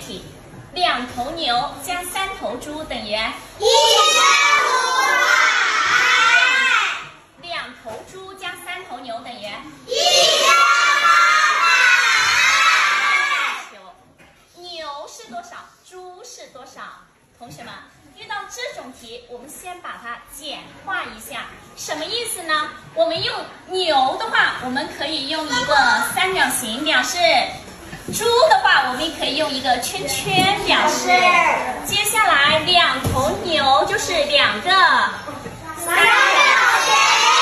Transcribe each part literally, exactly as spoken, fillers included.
题，两头牛加三头猪等于一千五百。 两头猪加三头牛等于一千八百。 牛是多少？猪是多少？同学们，遇到这种题，我们先把它简化一下，什么意思呢？我们用牛的话，我们可以用一个三角形表示；猪的话，我们也可以用一个圈圈表示。接下来，两头牛就是两个三角形，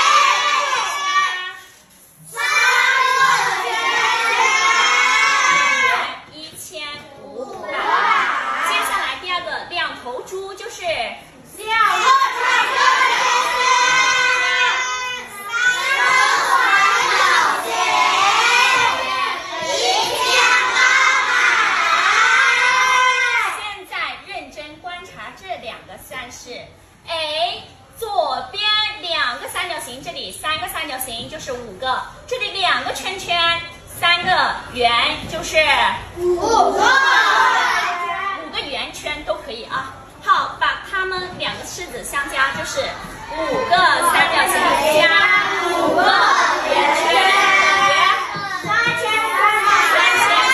三个圈，一千五百。接下来第二个，两头猪就是两个三个圈，三个三角形，一千八百。现在认真观察这两个算式。A 左边两个三角形，这里三个三角形就是五个，这里两个圈圈，三个圆就是五个，五个圆圈都可以啊。好，把它们两个式子相加，就是五个三角形加五个圆圈等于三千三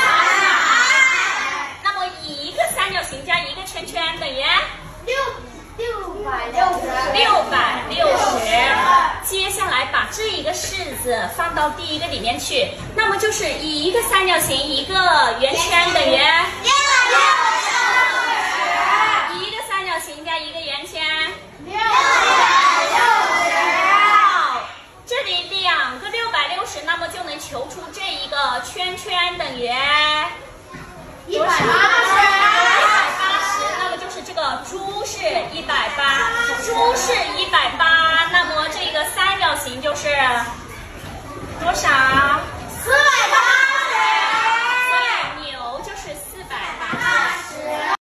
百。那么一个三角形加一个圈圈等于六六百六十，六百六十。接下来把这一个式子放到第一个里面去，那么就是一个三角形一个圆圈等于六百六十，一个三角形加一个圆圈六百六十。好，这里两个六百六十，那么就能求出这一个圈圈等于一百八十，那么就是这个猪是一百八，猪是一百八，那么这个三角形就是多少？